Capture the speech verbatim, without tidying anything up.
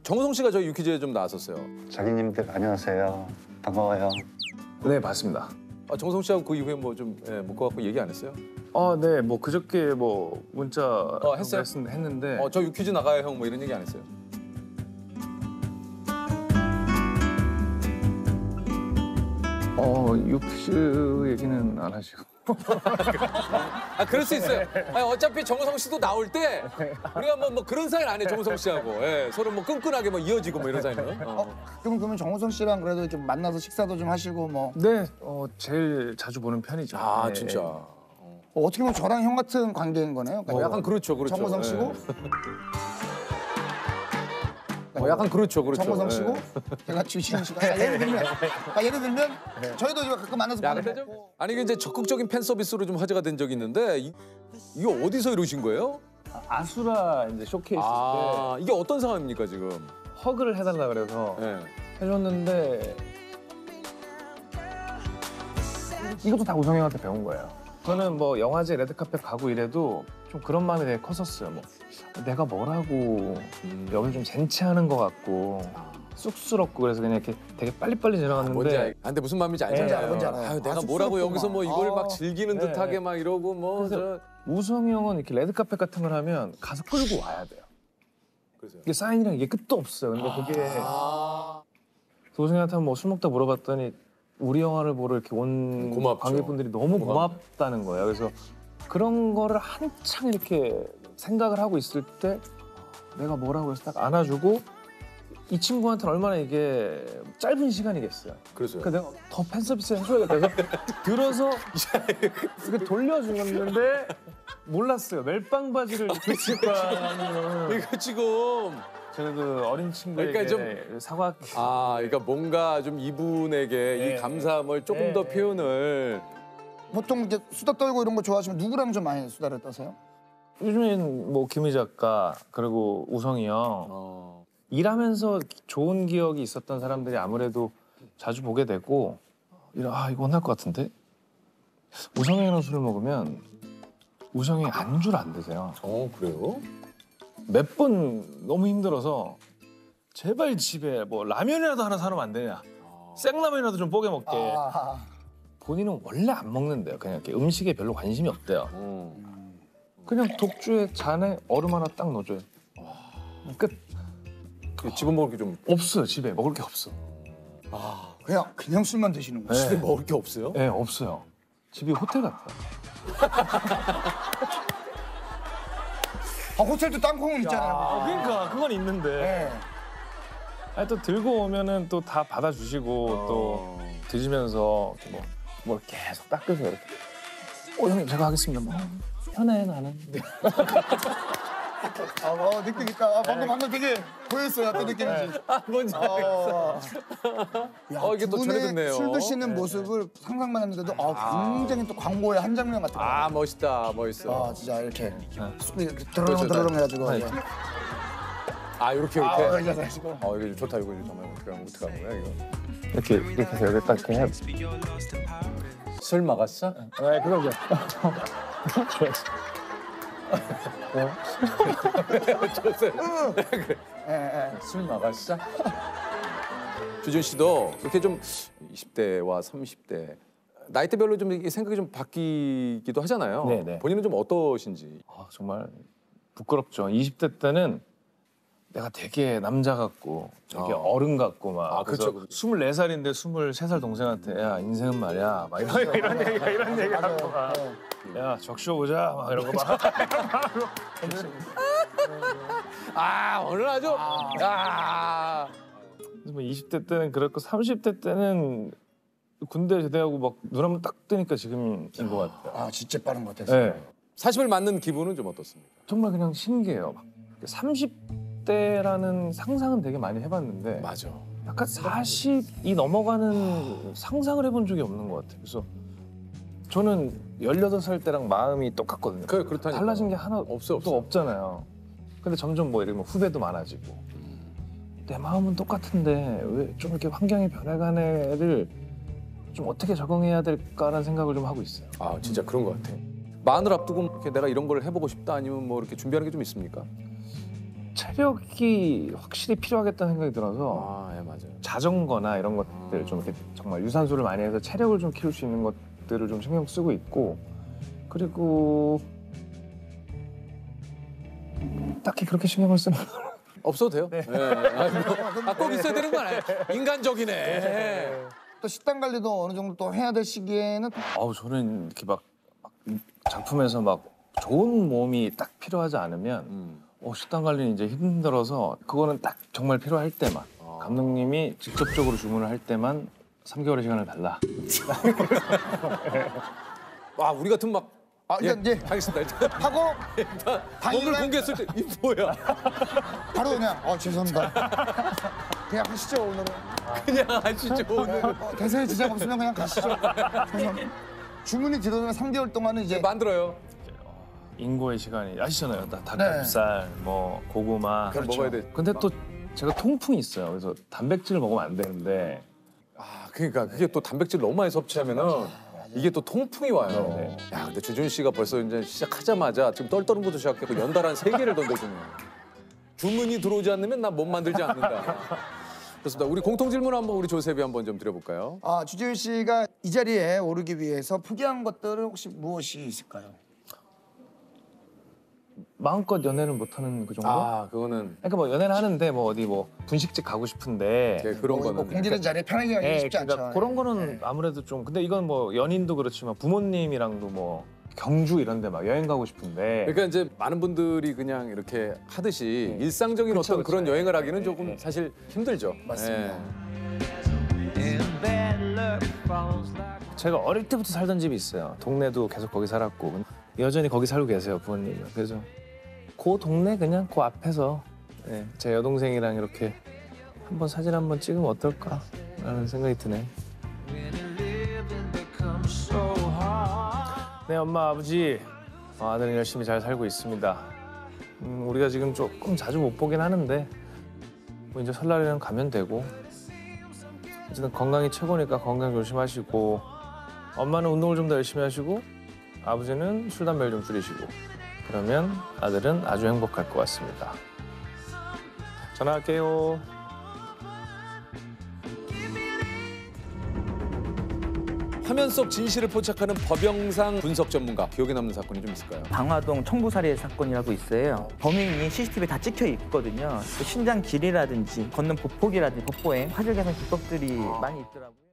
정우성 씨가 저희 유퀴즈에 좀 나왔었어요. 자기님들 안녕하세요. 반가워요. 네, 맞습니다. 아, 정우성 씨하고 그 이후에 뭐 좀 예, 묶어갖고 얘기 안 했어요? 아, 네, 뭐 그저께 뭐 문자 어, 했어요? 했, 했는데 어, 저 유퀴즈 나가요 형 뭐 이런 얘기 안 했어요? 어, 육스 얘기는 안 하시고. 아 그럴 수 있어요. 아니, 어차피 정우성 씨도 나올 때 우리가 뭐, 뭐 그런 사이는 안 해. 정우성 씨하고 예, 서로 뭐 끈끈하게 뭐 이어지고 뭐 이런 사이는. 어. 어, 그럼 그러면 정우성 씨랑 그래도 이렇게 만나서 식사도 좀 하시고 뭐 네, 어, 제일 자주 보는 편이죠. 아 네. 진짜. 어, 어떻게 보면 저랑 형 같은 관계인 거네요. 어, 약간 그렇죠, 그렇죠. 정우성 예. 씨고 어, 약간 그렇죠, 그렇죠. 정우성 예. 씨고 제가 주시은 씨가 아, 예를 들면 아, 예를 들면 저희도 이거 가끔 만나서 야, 밥을 근데 좀 먹고 아니 이게 이제 적극적인 팬 서비스로 좀 화제가 된 적이 있는데 이, 이거 어디서 이루신 거예요? 아수라 이제 쇼케이스 아 이게 어떤 상황입니까 지금? 때 허그를 해달라 그래서 예. 해줬는데 이것도 다 우성이 형한테 배운 거예요. 저는 뭐 영화제 레드카펫 가고 이래도 좀 그런 마음이 되게 컸었어요. 뭐 내가 뭐라고 음. 여기 좀 젠치하는 것 같고 쑥스럽고 그래서 그냥 이렇게 되게 빨리빨리 지나갔는데 뭔지 알. 아, 근데 무슨 마음인지 알잖아요. 네, 알아요, 뭔지 알아요. 아유, 내가 아, 뭐라고 쑥스럽구나. 여기서 뭐 이걸 아. 막 즐기는 네, 듯하게 네. 막 이러고 뭐 저. 그래서 우성이 형은 이렇게 레드카펫 같은 걸 하면 가서 끌고 와야 돼요. 그래서요. 이게 사인이랑 이게 끝도 없어요. 근데 그게 아. 우성이한테 뭐 술 먹다 물어봤더니 우리 영화를 보러 이렇게 온 고맙죠. 관객분들이 너무 고맙- 고맙다는 거예요. 그래서 그런 거를 한창 이렇게 생각을 하고 있을 때 내가 뭐라고 해서 딱 안아주고 이 친구한테는 얼마나 이게 짧은 시간이겠어요. 그래서요. 그러니까 내가 더 팬서비스 해줘야겠다 해서 들어서 이렇게 돌려주는데 몰랐어요. 멜빵 바지를 입고 있을 거라는. 이거 지금 저는 그 어린 친구에게 그러니까 사과. 아, 그러니까 뭔가 좀 이분에게 네. 이 감사함을 조금 네, 더 네. 표현을 보통 이렇게 수다 떨고 이런 거 좋아하시면 누구랑 좀 많이 수다를 떠세요? 요즘엔 뭐 김희 작가 그리고 우성이 형 어. 일하면서 좋은 기억이 있었던 사람들이 아무래도 자주 보게 되고 이러 아 이거 혼날 것 같은데 우성이 형이랑 술을 먹으면 우성이 형이 안주를 안 드세요. 어, 그래요? 몇 번 너무 힘들어서 제발 집에 뭐 라면이라도 하나 사놓으면 안 되냐. 생라면이라도 좀 뽀개 먹게. 아, 본인은 원래 안 먹는데요. 그냥 이렇게 음식에 별로 관심이 없대요. 어. 그냥 독주에 잔에 얼음 하나 딱 넣어줘요. 끝. 집어먹을 게 좀 없어요. 집에 먹을 게 없어. 아, 그냥 그냥 술만 드시는 거예요. 집에 먹을 게 없어요? 네, 없어요. 집이 호텔 같아요. 아, 호텔도 땅콩은 있잖아요. 그러니까 그건 있는데. 네. 아니, 또 들고 오면은 또 다 받아주시고 또 드시면서 이렇게 뭐, 뭘 계속 닦으세요. 이렇게. 어 형님 제가 하겠습니다. 뭐, 편해 나는. 아, 어, 느낌 있다. 아, 방금 방금 되게 보였어요. 어떤 느낌인지. 아, 뭔지 어, 야, 어, 이게 또 두 분의 전해듣네요. 술 드시는 모습을 상상만 했는데도 아, 굉장히 또 광고의 한 장면 같아요. 아, 멋있다, 멋있어. 아, 진짜 이렇게 술이 이렇게 그렇죠. 드르렁 드르렁 해가지고. 네. 이제. 아, 이렇게 아, 이렇게. 이제 사시고. 어, 이거 좋다, 이거 정말 어떻게 하면 어떻게 하는 거야, 이거? 이렇게 이렇게 해서 여기 딱 이렇게 해. 술 막았어? 네 그러죠. 예, 예. 술 막았어? 주준 씨도 이렇게 좀 이십 대와 삼십 대 나이대별로 좀 이렇게 생각이 좀 바뀌기도 하잖아요. 네, 네. 본인은 좀 어떠신지. 아, 정말 부끄럽죠. 이십 대 때는 내가 되게 남자 같고 되게 어. 어른 같고 막 아, 그래서 그쵸, 그쵸. 스물네 살인데 스물세 살 동생한테 야 인생은 말이야 막 이런 이런 얘기 이런 얘기 하고 막 야 적쇼 보자 막 이런 거 막 아, 오늘 아주 아. 그래서 뭐 이십 대 때는 그랬고 삼십 대 때는 군대 제대하고 막 눈 한번 딱 뜨니까 지금인 것 같아요. 아, 진짜 빠른 것 같아요. 네. 사십을 맞는 기분은 좀 어떻습니까? 정말 그냥 신기해요. 막 삼십 대라는 상상은 되게 많이 해봤는데 맞아. 약간 사십이 넘어가는 상상을 해본 적이 없는 것 같아요. 그래서 저는 열여덟 살 때랑 마음이 똑같거든요. 그 그렇다니까. 달라진 게 하나 없어, 없어. 또 없잖아요. 근데 점점 뭐 이렇게 뭐 후배도 많아지고 내 마음은 똑같은데 왜 좀 이렇게 환경이 변해가는 애를 좀 어떻게 적응해야 될까라는 생각을 좀 하고 있어요. 아, 진짜 그런 것 같아. 마흔을 앞두고 이렇게 내가 이런 걸 해보고 싶다 아니면 뭐 이렇게 준비하는 게 좀 있습니까? 체력이 확실히 필요하겠다는 생각이 들어서 아, 예, 맞아요. 자전거나 이런 것들 좀 이렇게 정말 유산소를 많이 해서 체력을 좀 키울 수 있는 것들을 좀 신경 쓰고 있고 그리고 딱히 그렇게 신경을 쓰는 건 없어도 돼요. 네. 아, 뭐, 아, 꼭 있어야 되는 건 아니에요. 인간적이네. 또 식단 관리도 어느 정도 또 해야 될 시기에는 아우 저는 이렇게 막, 막 작품에서 막 좋은 몸이 딱 필요하지 않으면 음. 어, 식단 관리는 이제 힘들어서 그거는 딱 정말 필요할 때만 아. 감독님이 직접적으로 주문을 할 때만 삼 개월의 시간을 달라. 와, 우리 같은 막 아, 일단 예, 이제 하겠습니다. 일단 하고 몸을 당일날 공개했을 때 이 뭐야? 바로 그냥 어 죄송합니다. 그냥 하시죠 오늘은. 그냥 하시죠 오늘. 어, 대세에 지장 없으면 그냥 가시죠. 죄송합니다. 주문이 들어오면 삼 개월 동안은 이제 만들어요. 인고의 시간이 아시잖아요. 다 닭가슴살, 뭐 고구마. 그럼 먹어야 돼. 근데 또 제가 통풍이 있어요. 그래서 단백질을 먹으면 안 되는데 아, 그러니까 그게 또 단백질 너무 많이 섭취하면은 이게 또 통풍이 와요. 네. 야, 근데 주준 씨가 벌써 이제 시작하자마자 지금 떨떠름부터 시작했고 연달아 세 개를 던져주네요. 주문이 들어오지 않으면 난 못 만들지 않는다. 그렇습니다. 우리 공통 질문 한번 우리 조셉이 한번 좀 드려볼까요? 아, 주지훈 씨가 이 자리에 오르기 위해서 포기한 것들은 혹시 무엇이 있을까요? 마음껏 연애를 못하는 그 정도? 아, 그거는 그러니까 뭐 연애를 하는데 뭐 어디 뭐 분식집 가고 싶은데 네, 그런 뭐, 뭐 거는 공기는 자리에 편하게 가기 예, 쉽지 그러니까 않죠. 그런 거는 아무래도 좀 근데 이건 뭐 연인도 그렇지만 부모님이랑도 뭐 경주 이런 데 막 여행 가고 싶은데 그러니까 이제 많은 분들이 그냥 이렇게 하듯이 네. 일상적인 그쵸, 어떤 그쵸. 그런 여행을 하기는 조금 네. 사실 힘들죠. 맞습니다. 예. 제가 어릴 때부터 살던 집이 있어요. 동네도 계속 거기 살았고 여전히 거기 살고 계세요 부모님이. 그래서 그 동네 그냥 그 앞에서 예, 제 여동생이랑 이렇게 한번 사진 한번 찍으면 어떨까라는 생각이 드네. 네 엄마 아버지 어, 아들은 열심히 잘 살고 있습니다. 음, 우리가 지금 조금 자주 못 보긴 하는데 뭐 이제 설날에는 가면 되고 어쨌든 건강이 최고니까 건강 조심하시고 엄마는 운동을 좀 더 열심히 하시고 아버지는 술 담배를 좀 줄이시고 그러면 아들은 아주 행복할 것 같습니다. 전화할게요. 화면 속 진실을 포착하는 법영상 분석 전문가 기억에 남는 사건이 좀 있을까요? 방화동 청부살해 사건이라고 있어요. 범인이 씨씨티비에 다 찍혀 있거든요. 또 신장 길이라든지 걷는 보폭이라든지 복보행 화질 개선 기법들이 많이 있더라고요.